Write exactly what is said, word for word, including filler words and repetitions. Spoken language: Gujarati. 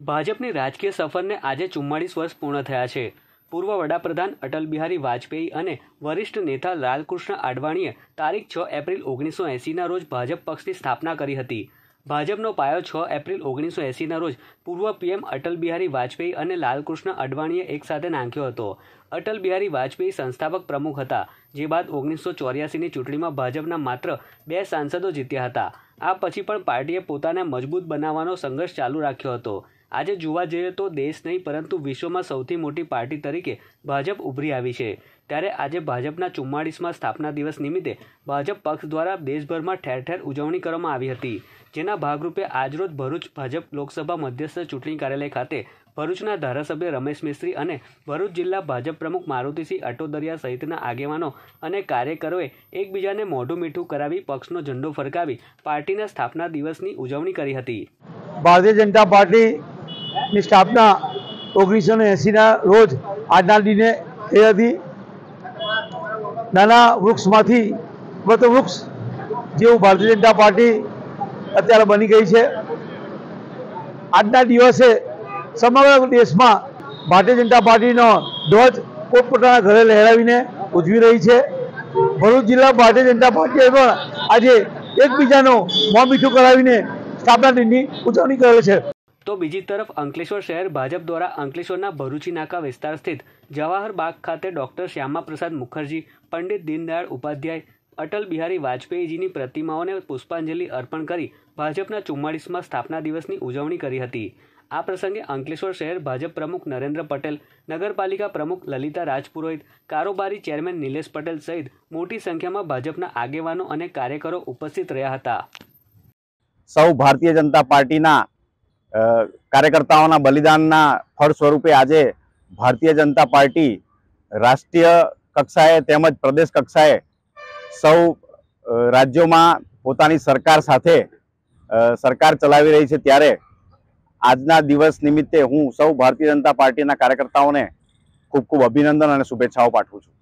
ભાજપની રાજકીય સફરને આજે ચુમ્માળીસ વર્ષ પૂર્ણ થયા છે। પૂર્વ વડાપ્રધાન અટલ બિહારી વાજપેયી અને વરિષ્ઠ નેતા લાલકૃષ્ણ આડવાણીએ તારીખ છ એપ્રિલ ઓગણીસો એંસીના રોજ ભાજપ પક્ષની સ્થાપના કરી હતી। ભાજપનો પાયો છ એપ્રિલ ઓગણીસો એંસીના રોજ પૂર્વ પીએમ અટલ બિહારી વાજપેયી અને લાલકૃષ્ણ અડવાણીએ એકસાથે નાખ્યો હતો। અટલ બિહારી વાજપેયી સંસ્થાપક પ્રમુખ હતા, જે બાદ ઓગણીસો ચોર્યાસીની ચૂંટણીમાં ભાજપના માત્ર બે સાંસદો જીત્યા હતા। આ પછી પણ પાર્ટીએ પોતાને મજબૂત બનાવવાનો સંઘર્ષ ચાલુ રાખ્યો હતો। આજે જોવા જઈએ તો દેશ નહીં પરંતુ વિશ્વમાં સૌથી મોટી પાર્ટી તરીકે ભાજપ ઉભરી આવી છે। ત્યારે આજે ભાજપના ચુમ્માળીસમાં સ્થાપના દિવસ નિમિત્તે ભાજપ પક્ષ દ્વારા દેશભરમાં ઠેર ઠેર ઉજવણી કરવામાં આવી હતી, જેના ભાગરૂપે આજરોજ ભરૂચ ભાજપ લોકસભા મધ્યસ્થ ચૂંટણી કાર્યાલય ખાતે ભરૂચના ધારાસભ્ય રમેશ મિસ્ત્રી અને ભરૂચ જિલ્લા ભાજપ પ્રમુખ મારુતિસિંહ અટોદરિયા સહિતના આગેવાનો અને કાર્યકરોએ એકબીજાને મોઢું મીઠું કરાવી પક્ષનો ઝંડો ફરકાવી પાર્ટીના સ્થાપના દિવસની ઉજવણી કરી હતી। ભારતીય જનતા પાર્ટી ની સ્થાપના ઓગણીસો ને એંસીના રોજ આજના દિને થઈ હતી। નાના વૃક્ષમાંથી વટ વૃક્ષ જેવું ભારતીય જનતા પાર્ટી અત્યારે બની ગઈ છે। આજના દિવસે સમગ્ર દેશમાં ભારતીય જનતા પાર્ટીનો ધ્વજ પોતપોતાના ઘરે લહેરાવીને ઉજવી રહી છે। ભરૂચ જિલ્લા ભારતીય જનતા પાર્ટીએ પણ આજે એકબીજાનો મોં મીઠું કરાવીને સ્થાપના દિનની ઉજવણી કરે છે। તો બીજી તરફ અંકલેશ્વર શહેર ભાજપ દ્વારા અંકલેશ્વરના ભરૂચી નાકા વિસ્તાર સ્થિત જવાહર બાગ ખાતે ડોક્ટર શ્યામા પ્રસાદ મુખર્જી, પંડિત દીનદયાળ ઉપાધ્યાય, અટલ બિહારી વાજપેયીજીની પ્રતિમાઓને પુષ્પાંજલિ અર્પણ કરી ભાજપના ચુમ્માળીસમાં સ્થાપના દિવસની ઉજવણી કરી હતી। આ પ્રસંગે અંકલેશ્વર શહેર ભાજપ પ્રમુખ નરેન્દ્ર પટેલ, નગરપાલિકા પ્રમુખ લલિતા રાજપુરોહિત, કારોબારી ચેરમેન નિલેશ પટેલ સહિત મોટી સંખ્યામાં ભાજપના આગેવાનો અને કાર્યકરો ઉપસ્થિત રહ્યા હતા। સૌ ભારતીય જનતા પાર્ટીના કાર્યકર્તાઓના બલિદાનના ફળ સ્વરૂપે આજે ભારતીય જનતા પાર્ટી રાષ્ટ્રીય કક્ષાએ તેમજ પ્રદેશ કક્ષાએ સૌ રાજ્યોમાં પોતાની સરકાર સાથે સરકાર ચલાવી રહી છે। ત્યારે આજના દિવસ નિમિત્તે હું સૌ ભારતીય જનતા પાર્ટીના કાર્યકર્તાઓને ખૂબ ખૂબ અભિનંદન અને શુભેચ્છાઓ પાઠવું છું।